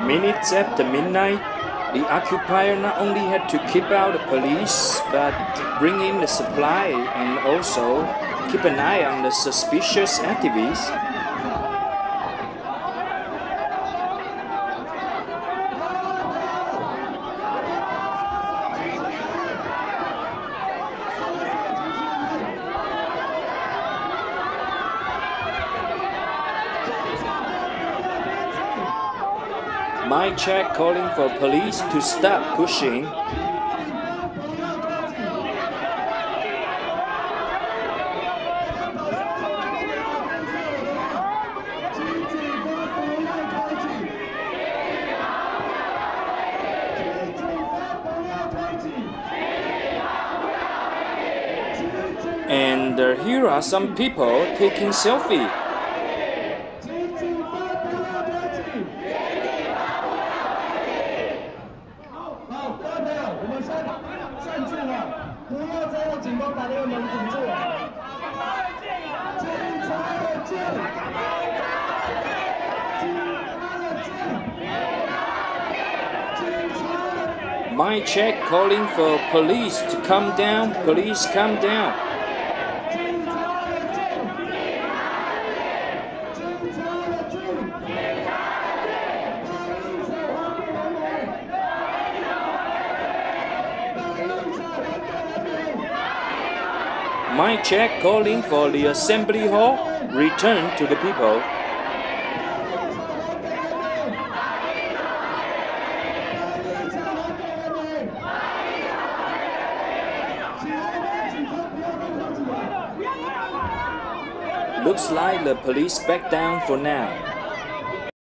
Minutes after midnight, the occupier not only had to keep out the police, but bring in the supply and also keep an eye on the suspicious activists. My check calling for police to stop pushing. And here are some people taking selfie. My check calling for police to come down. Police come down. My check calling for the assembly hall. Return to the people. Looks like the police back down for now.